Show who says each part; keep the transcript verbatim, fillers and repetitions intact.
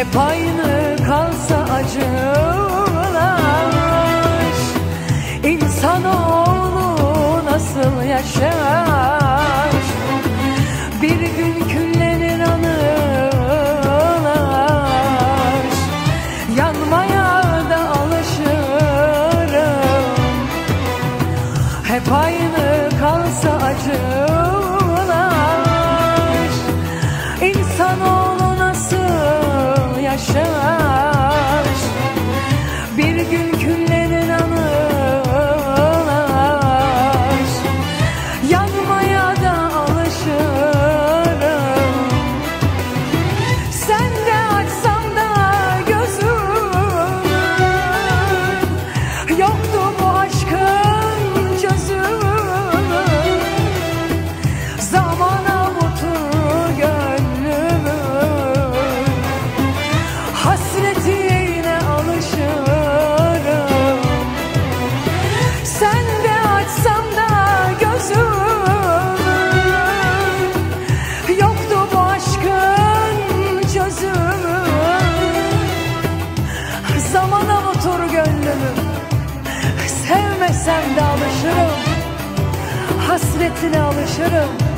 Speaker 1: hep aynı kalsa acılar, İnsanoğlu nasıl yaşar? Bir gün küllenir anılar, yanmaya da alışırım. Hep aynı kalsa acılar, İnsanoğlu nasıl yaşar? Bir gün küllenir anılar, yanmaya da alışırım. Sen de açsan da gözümü, yoktu bu aşkın çözümü. Zamana unutur gönlümü, hasretine alışırım. Sen de açsam da gözümü, yoktu bu aşkın çözümü. Zamana unutur gönlümü, sevmesem de alışırım, hasretine alışırım.